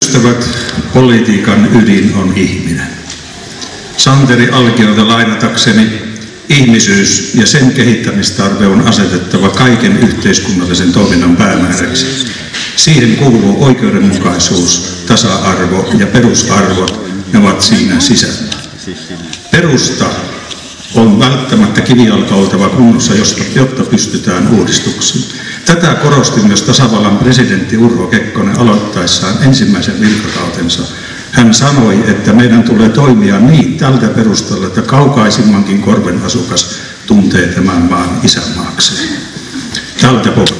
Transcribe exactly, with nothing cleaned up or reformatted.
ystävät, politiikan ydin on ihminen. Santeri Alkiolta lainatakseni, ihmisyys ja sen kehittämistarve on asetettava kaiken yhteiskunnallisen toiminnan päämääräksi. Siihen kuuluu oikeudenmukaisuus, tasa-arvo ja perusarvot, ne ovat siinä sisällä. Perusta on välttämättä kivijalka oltava kunnossa, jotta pystytään uudistuksiin. Tätä korosti myös tasavallan presidentti Urho Kekkonen aloittaessaan ensimmäisen virkakautensa. Hän sanoi, että meidän tulee toimia niin tältä perustalla, että kaukaisimmankin korven asukas tuntee tämän maan isänmaakseen. Tältä pohjalta.